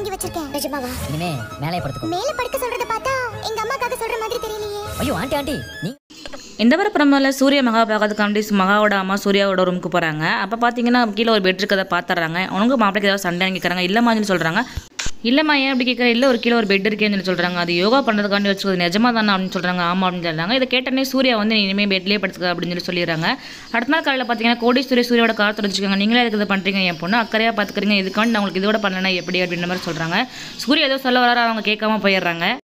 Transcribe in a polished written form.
வாங்கி வச்சிருக்கேன். நிஜமாவா? இனிமே மேலே படுத்துக்கோ. மேலே படுக்க சொல்றத பார்த்தா எங்க அம்மாக்காக சொல்ற மாதிரி தெரியலையே. ஐயோ ஆண்டி நீ இந்த வார பிரமோல சூர்யா மகா பார்க்கறதுக்காண்டி மகாவோட அம்மா சூர்யாவோட ரூமுக்கு போகிறாங்க. அப்போ பார்த்தீங்கன்னா கீழே ஒரு பெட் இருக்கதை பார்த்துறாங்க. அவங்க மாப்பிளைக்கு ஏதாவது சண்டை கேட்குறாங்க. இல்லைம்மான்னு சொல்கிறாங்க. இல்லைம்மா ஏன் அப்படி கேட்குற, இல்லை ஒரு கீழே ஒரு பெட் இருக்கேன்னு சொல்லி சொல்கிறாங்க. அது யோகா பண்ணுறதுக்காண்டி வச்சுக்கிறது நிஜமா தானே அப்படின்னு சொல்கிறாங்க. ஆமாம் அப்படின்னு சொல்கிறாங்க. இதை கேட்டனே சூர்யா வந்து இனிமேல் பெட்லேயே படுத்துக்க அப்படின்னு சொல்லிடுறாங்க. அடுத்த நாள் காலையில் பார்த்தீங்கன்னா கோடீஸ்வரி சூர்யாவோட கார் தொடச்சிக்கோங்க, நீங்களே இதுக்கு இதை பண்ணுறீங்க, என் பொண்ணு அக்கறையாக பார்த்துக்கிறீங்க, இதுக்காண்டி நான் உங்களுக்கு இதோட பண்ணலன்னா எப்படி அப்படின்ற மாதிரி சொல்கிறாங்க. சூர்யா ஏதோ சொல்ல வராரு, அவங்க கேட்காம போயிடுறாங்க.